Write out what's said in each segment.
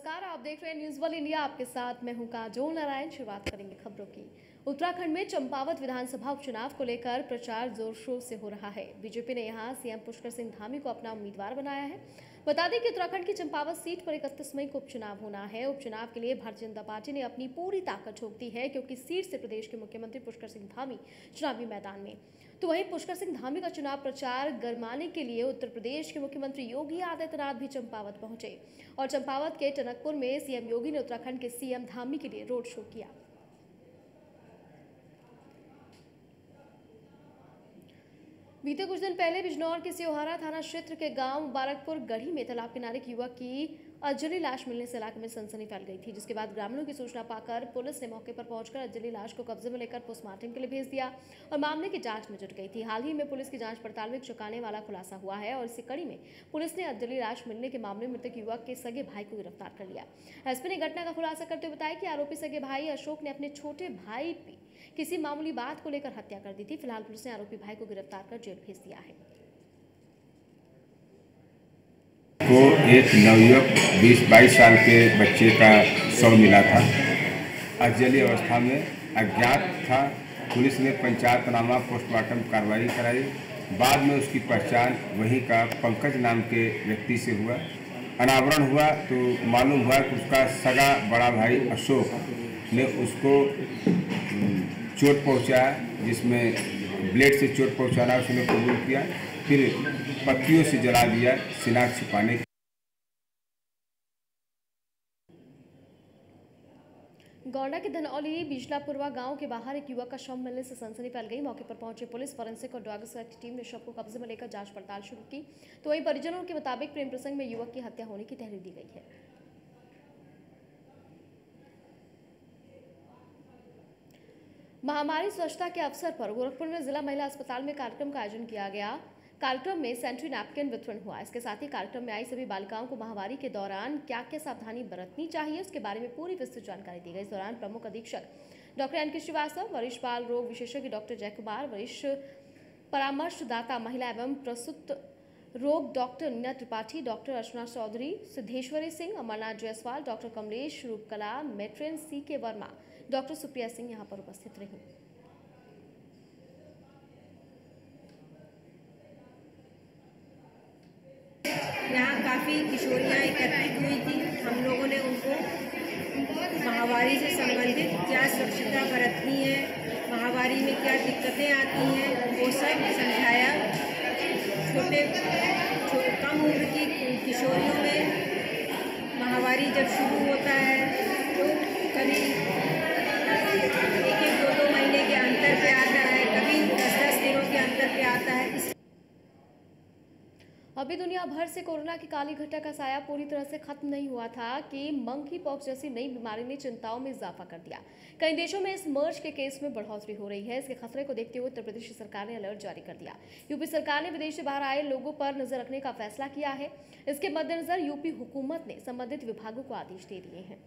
नमस्कार, आप देख रहे हैं न्यूज़ वन इंडिया। आपके साथ मैं हूं काजोल नारायण। शुरुआत करेंगे खबरों की। उत्तराखंड में चंपावत विधानसभा उपचुनाव को लेकर प्रचार जोर शोर से हो रहा है। बीजेपी ने यहां सीएम पुष्कर सिंह धामी को अपना उम्मीदवार बनाया है। बता दें कि उत्तराखंड की चंपावत सीट पर 31 मई को उपचुनाव होना है। उपचुनाव के लिए भारतीय जनता पार्टी ने अपनी पूरी ताकत झोंक दी है, क्योंकि सीट से प्रदेश के मुख्यमंत्री पुष्कर सिंह धामी चुनावी मैदान में। तो वहीं पुष्कर सिंह धामी का चुनाव प्रचार गरमाने के लिए उत्तर प्रदेश के मुख्यमंत्री योगी आदित्यनाथ भी चंपावत पहुंचे और चंपावत के टनकपुर में सीएम योगी ने उत्तराखंड के सीएम धामी के लिए रोड शो किया। बीते कुछ दिन पहले बिजनौर के सियोहारा थाना क्षेत्र के गांव मुबारकपुर गढ़ी में तालाब किनारे एक युवक की जली लाश मिलने से इलाके में सनसनी फैल गई थी, जिसके बाद ग्रामीणों की सूचना पाकर पुलिस ने मौके पर पहुंचकर जली लाश को कब्जे में लेकर पोस्टमार्टम के लिए भेज दिया और मामले की जांच में जुट गई थी। हाल ही में पुलिस की जांच पड़ताल में चौंकाने वाला खुलासा हुआ है और इसी कड़ी में पुलिस ने जली लाश मिलने के मामले में मृतक युवक के सगे भाई को गिरफ्तार कर लिया। एसपी ने घटना का खुलासा करते हुए बताया कि आरोपी सगे भाई अशोक ने अपने छोटे भाई की किसी मामूली बात को लेकर हत्या कर दी थी। फिलहाल पुलिस ने आरोपी भाई को गिरफ्तार कर जेल भेज दिया है। को एक नवयुवक 20-22 साल के बच्चे का शव मिला था। अजली अवस्था में अज्ञात था। पुलिस ने पंचायतनामा पोस्टमार्टम कार्रवाई कराई। बाद में उसकी पहचान वहीं का पंकज नाम के व्यक्ति से हुआ। अनावरण हुआ तो मालूम हुआ कि उसका सगा बड़ा भाई अशोक ने उसको चोट पहुंचाया, जिसमें ब्लेड से चोट पहुंचाना उसने कबूल किया, फिर पत्तियों से जला दिया शिनाख्त छिपाने। गोंडा के धनौली बिजलापुरवा गांव के बाहर एक युवक का शव मिलने से सनसनी फैल गई। मौके पर पहुंचे पुलिस, फॉरेंसिक और ड्रग्स की टीम ने शव को कब्जे में लेकर जांच पड़ताल शुरू की। तो वहीं परिजनों के मुताबिक प्रेम प्रसंग में युवक की हत्या होने की तहरीर दी गई है। महामारी स्वच्छता के अवसर पर गोरखपुर में जिला महिला अस्पताल में कार्यक्रम का आयोजन किया गया। कार्यक्रम में सैनिटरी नैपकिन वितरण हुआ। इसके साथ ही कार्यक्रम में आई सभी बालिकाओं को महामारी के दौरान क्या क्या सावधानी बरतनी चाहिए, उसके बारे में पूरी विस्तृत जानकारी दी गई। इस दौरान प्रमुख अधीक्षक डॉक्टर एन के श्रीवास्तव, वरिष्ठ बाल रोग विशेषज्ञ डॉक्टर जयकुमार, वरिष्ठ परामर्शदाता महिला एवं प्रसूत रोग doctor Neena Tripathi, doctor Archana Chaudhary, Siddheshwari Singh, Amarnath Jaiswal, doctor Kamlesh, Roopkala, matron CK Verma, doctor Supriya Singh यहाँ पर उपस्थित रही। यहाँ काफ़ी किशोरियाँ एकत्रित हुई थी। हम लोगों ने उनको महामारी से संबंधित क्या सुरक्षिता बरतनी है, महामारी में क्या दिक्कतें आती हैं, वो सब समझाया। कम उम्र की किशोरियों में महामारी जब शुरू होता है तो कभी 1-2 महीने के अंतर पे आता है, कभी 10-10 दिनों के अंतर पे आता है। अभी दुनिया भर से कोरोना की काली घटा का साया पूरी तरह से खत्म नहीं हुआ था कि मंकी पॉक्स जैसी नई बीमारी ने चिंताओं में इजाफा कर दिया। कई देशों में इस मर्ज के केस में बढ़ोतरी हो रही है। इसके खतरे को देखते हुए उत्तर प्रदेश सरकार ने अलर्ट जारी कर दिया। यूपी सरकार ने विदेश से बाहर आए लोगों पर नजर रखने का फैसला किया है। इसके मद्देनजर यूपी हुकूमत ने संबंधित विभागों को आदेश दे दिए हैं।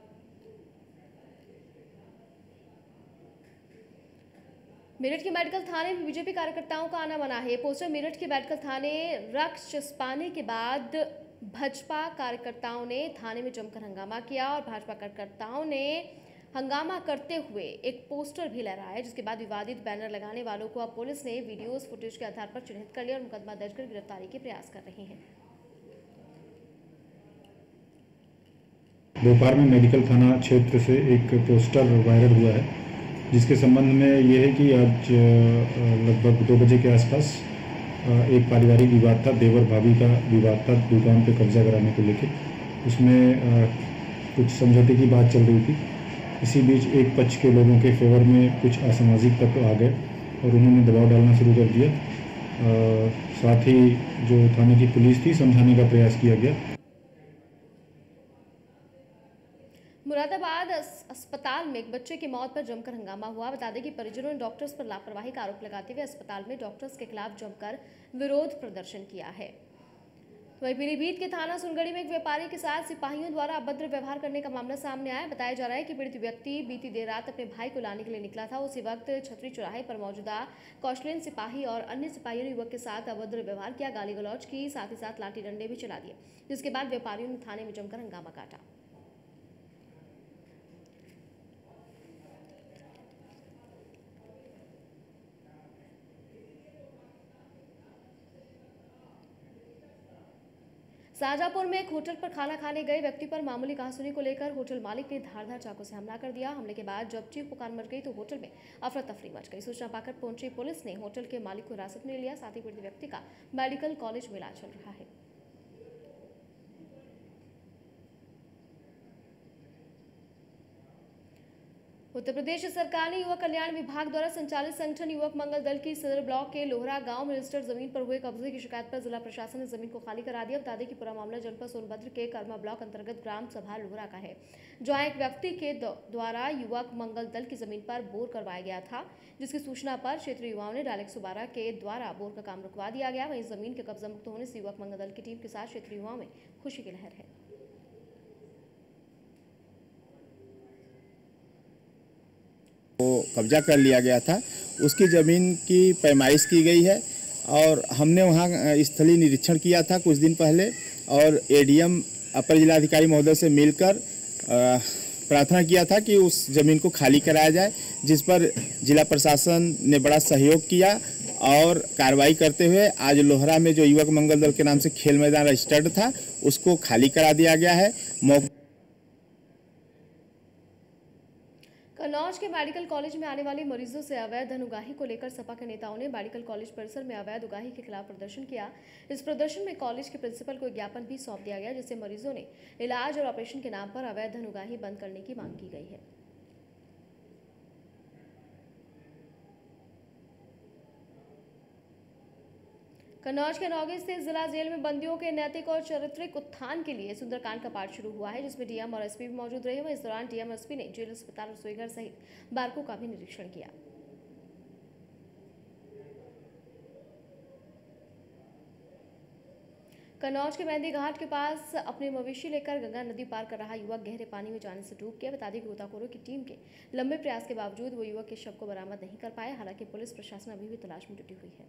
मेरठ के मेडिकल थाने में बीजेपी कार्यकर्ताओं का आना मना है। पोस्टर मेरठ के मेडिकल थाने रक्त चस्पाने के बाद भाजपा कार्यकर्ताओं ने थाने में जमकर हंगामा किया और भाजपा कार्यकर्ताओं ने हंगामा करते हुए एक पोस्टर भी लहराया, जिसके बाद विवादित बैनर लगाने वालों को अब पुलिस ने वीडियोस फुटेज के आधार पर चिन्हित कर लिया और मुकदमा दर्ज कर गिरफ्तारी के प्रयास कर रहे हैं। दोपहर में मेडिकल थाना क्षेत्र से एक पोस्टर वायरल हुआ है, जिसके संबंध में ये है कि आज लगभग 2 बजे के आसपास एक पारिवारिक विवाद था, देवर भाभी का विवाद था दुकान पे कब्जा कराने को लेकर। उसमें कुछ समझौते की बात चल रही थी। इसी बीच एक पक्ष के लोगों के फेवर में कुछ असामाजिक तत्व आ गए और उन्होंने दबाव डालना शुरू कर दिया। साथ ही जो थाने की पुलिस थी, समझाने का प्रयास किया गया। मुरादाबाद अस्पताल में एक बच्चे की मौत पर जमकर हंगामा हुआ। बता दें कि परिजनों ने डॉक्टर्स पर लापरवाही का आरोप लगाते हुए अस्पताल में डॉक्टर्स के खिलाफ जमकर विरोध प्रदर्शन किया है। वहीं पीलीभीत के थाना सुनगढ़ी में एक व्यापारी के साथ सिपाहियों द्वारा अभद्र व्यवहार करने का मामला सामने आया। बताया जा रहा है कि पीड़ित व्यक्ति बीती देर रात अपने भाई को लाने के लिए निकला था। उसी वक्त छतरी चौराहे पर मौजूदा कौशलेन सिपाही और अन्य सिपाहियों ने युवक के साथ अभद्र व्यवहार किया, गाली गलौज की, साथ ही साथ लाठी डंडे भी चला दिए, जिसके बाद व्यापारियों ने थाने में जमकर हंगामा काटा। शाहजहांपुर में एक होटल पर खाना खाने गए व्यक्ति पर मामूली कहासुनी को लेकर होटल मालिक ने धारदार चाकू से हमला कर दिया। हमले के बाद जब चीख पुकार मच गई तो होटल में अफरा तफरी मच गई। सूचना पाकर पहुंची पुलिस ने होटल के मालिक को हिरासत में लिया। साथ ही पीड़ित व्यक्ति का मेडिकल कॉलेज में इलाज चल रहा है। उत्तर प्रदेश सरकार ने युवक कल्याण विभाग द्वारा संचालित संगठन युवक मंगल दल की सदर ब्लॉक के लोहरा गांव में रजिस्टर्ड जमीन पर हुए कब्जे की शिकायत पर जिला प्रशासन ने जमीन को खाली करा दिया। बता दें कि पूरा मामला जनपद सोनभद्र के कर्मा ब्लॉक अंतर्गत ग्राम सभा लोहरा का है, जहां एक व्यक्ति के द्वारा युवक मंगल दल की जमीन पर बोर करवाया गया था, जिसकी सूचना पर क्षेत्रीय युवाओं ने डायरेक्ट 112 के द्वारा बोर का काम रुकवा दिया गया। वहीं जमीन के कब्जा मुक्त होने से युवक मंगल दल की टीम के साथ क्षेत्रीय युवाओं में खुशी की लहर है। को कब्जा कर लिया गया था, उसकी ज़मीन की पैमाइश की गई है और हमने वहाँ स्थलीय निरीक्षण किया था कुछ दिन पहले और एडीएम अपर जिलाधिकारी महोदय से मिलकर प्रार्थना किया था कि उस ज़मीन को खाली कराया जाए, जिस पर जिला प्रशासन ने बड़ा सहयोग किया और कार्रवाई करते हुए आज लोहरा में जो युवक मंगल दल के नाम से खेल मैदान रजिस्टर्ड था उसको खाली करा दिया गया है। कन्नौज के मेडिकल कॉलेज में आने वाले मरीजों से अवैध धन उगाही को लेकर सपा के नेताओं ने मेडिकल कॉलेज परिसर में अवैध उगाही के खिलाफ प्रदर्शन किया। इस प्रदर्शन में कॉलेज के प्रिंसिपल को एक ज्ञापन भी सौंप दिया गया, जिससे मरीजों ने इलाज और ऑपरेशन के नाम पर अवैध धन उगाही बंद करने की मांग की गई है। कन्नौज के नौगे स्थित जिला जेल में बंदियों के नैतिक और चारित्रिक उत्थान के लिए सुंदरकांड का पाठ शुरू हुआ है, जिसमें डीएम और एसपी भी मौजूद रहे। वहीं इस दौरान डीएम और एसपी ने जेल, अस्पताल, रसोईघर सहित बारकों का भी निरीक्षण किया। कन्नौज के मेहंदी घाट के पास अपने मवेशी लेकर गंगा नदी पार कर रहा युवक गहरे पानी में जाने से डूब गया। बता दें कि गोताखोरों की टीम के लंबे प्रयास के बावजूद वो युवक के शव को बरामद नहीं कर पाए। हालांकि पुलिस प्रशासन अभी भी तलाश में जुटी हुई है।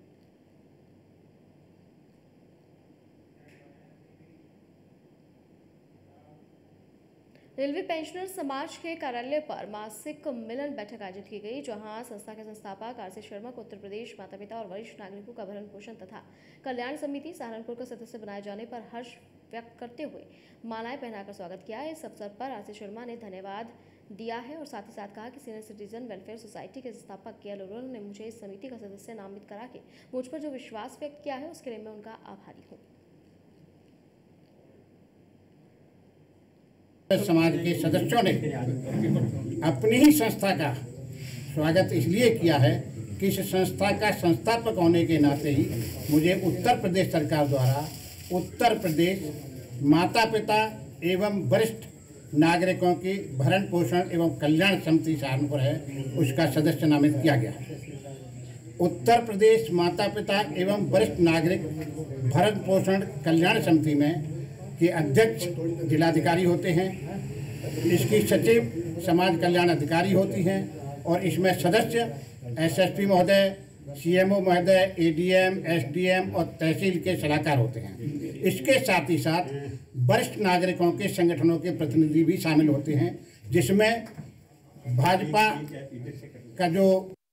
रेलवे पेंशनर समाज के कार्यालय पर मासिक मिलन बैठक आयोजित की गई, जहां संस्था के संस्थापक आरसी शर्मा को उत्तर प्रदेश माता पिता और वरिष्ठ नागरिकों का भरण पोषण तथा कल्याण समिति सहारनपुर का सदस्य बनाए जाने पर हर्ष व्यक्त करते हुए मालाएं पहनाकर स्वागत किया। इस अवसर पर आरसी शर्मा ने धन्यवाद दिया है और साथ ही साथ कहा कि सीनियर सिटीजन वेलफेयर सोसाइटी के संस्थापक के अरोड़ा ने मुझे इस समिति का सदस्य नामित करा के मुझ पर जो विश्वास व्यक्त किया है उसके लिए मैं उनका आभारी हूँ। समाज के सदस्यों ने अपनी ही संस्था का स्वागत इसलिए किया है कि इस संस्था का संस्थापक होने के नाते ही मुझे उत्तर प्रदेश सरकार द्वारा उत्तर प्रदेश माता पिता एवं वरिष्ठ नागरिकों की भरण पोषण एवं कल्याण समिति सहारनपुर है उसका सदस्य नामित किया गया। उत्तर प्रदेश माता पिता एवं वरिष्ठ नागरिक भरण पोषण कल्याण समिति में के अध्यक्ष जिलाधिकारी होते हैं, इसकी सचिव समाज कल्याण अधिकारी होती हैं और इसमें सदस्य एसएसपी महोदय, सीएमओ महोदय, एडीएम, एसडीएम और तहसील के सलाहकार होते हैं। इसके साथ ही साथ वरिष्ठ नागरिकों के संगठनों के प्रतिनिधि भी शामिल होते हैं, जिसमें भाजपा का जो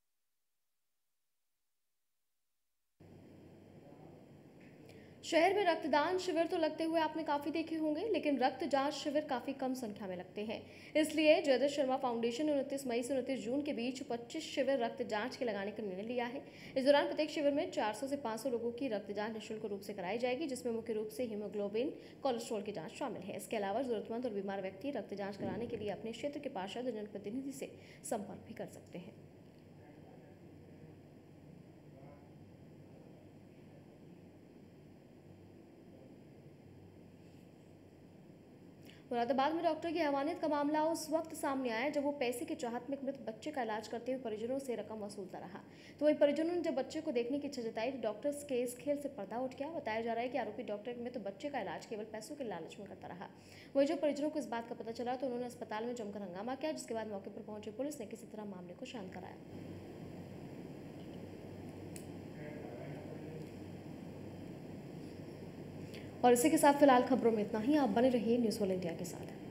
शहर में रक्तदान शिविर तो लगते हुए आपने काफी देखे होंगे, लेकिन रक्त जांच शिविर काफी कम संख्या में लगते हैं। इसलिए जयदत्त शर्मा फाउंडेशन ने 29 मई से 29 जून के बीच 25 शिविर रक्त जांच के लगाने का निर्णय लिया है। इस दौरान प्रत्येक शिविर में 400 से 500 लोगों की रक्त जांच निःशुल्क रूप से कराई जाएगी, जिसमें मुख्य रूप से हीमोग्लोबिन, कोलेस्ट्रॉल की जाँच शामिल है। इसके अलावा जरूरतमंद और बीमार व्यक्ति रक्त जाँच कराने के लिए अपने क्षेत्र के पार्षद जनप्रतिनिधि से संपर्क भी कर सकते हैं। मुरादाबाद में डॉक्टर की हैवानियत का मामला उस वक्त सामने आया जब वो पैसे की चाहत में एक मृत बच्चे का इलाज करते हुए परिजनों से रकम वसूलता रहा। तो वहीं परिजनों ने जब बच्चे को देखने की इच्छा जताई तो डॉक्टर्स के इस खेल से पर्दा उठ गया। बताया जा रहा है कि आरोपी डॉक्टर एक मृत बच्चे का इलाज केवल पैसों के लालच में करता रहा। वहीं जब परिजनों को इस बात का पता चला तो उन्होंने अस्पताल में जमकर हंगामा किया, जिसके बाद मौके पर पहुंची पुलिस ने किसी तरह मामले को शांत कराया। और इसी के साथ फिलहाल खबरों में इतना ही। आप बने रहिए न्यूज़ वर्ल्ड इंडिया के साथ।